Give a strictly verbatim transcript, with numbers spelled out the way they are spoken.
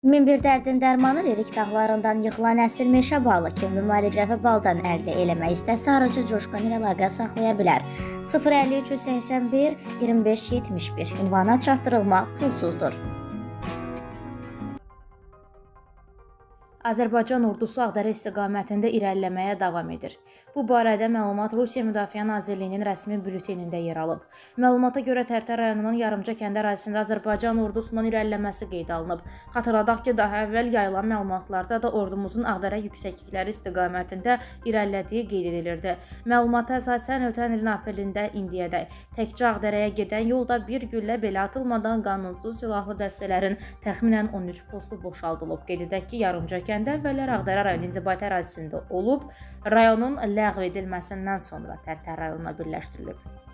min bir dərdin dərmanı lirik dağlarından yıxılan əsl meşə balı kimi müalicəvi baldan əldə eləmək istəsə aracı Coşqun ilə əlaqə saxlaya bilər. sıfır əlli üç yüz səksən bir iyirmi beş yetmiş bir ünvana çatdırılma pulsuzdur. Azərbaycan ordusu Ağdərə istiqamətində irəliləməyə davam edir. Bu barədə məlumat Rusiya Müdafiə Nazirliyinin rəsmi bültenində yer alıb. Məlumata görə Tərtər rayonunun Yarımca kəndi ərazisində Azərbaycan ordusunun irəliləməsi qeyd alınıb. Xatırladaq ki, daha əvvəl yayılan məlumatlarda da ordumuzun Ağdərə yüksəklikləri istiqamətində irəlilədiyi qeyd edilirdi. Məlumata əsasən ötən ilin aprelində indiyədək təkcə Ağdərəyə gedən yolda bir güllə belə atılmadan qanunsuz silahlı dəstələrin təxminən on üç postu boşaldılıb. Qeyd edək ki, Yarımca kəndi əvvəllər Ağdərə rayon inzibati ərazisində olub, rayonun ləğv edilməsindən sonra Tərtər rayonuna birləşdirilib.